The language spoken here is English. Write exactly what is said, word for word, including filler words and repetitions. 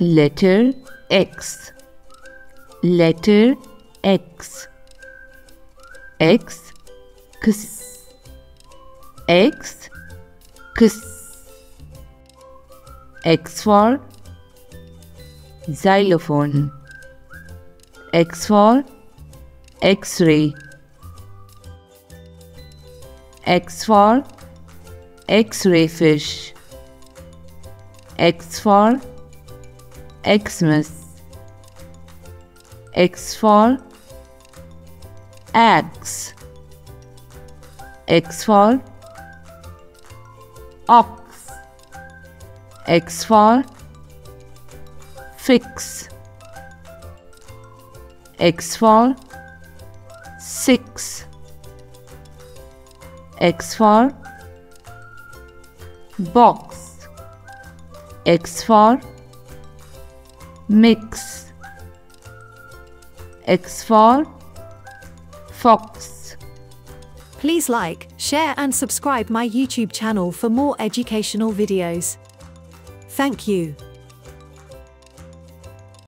Letter X. Letter X. X, kıs. X, kıs. X for xylophone. X for X-ray. X for X-ray fish. X for Xmas. X for axe. X for ox. X for fix. X for six. X for box. X for mix. X for fox. Please like, share and subscribe my YouTube channel for more educational videos. Thank you.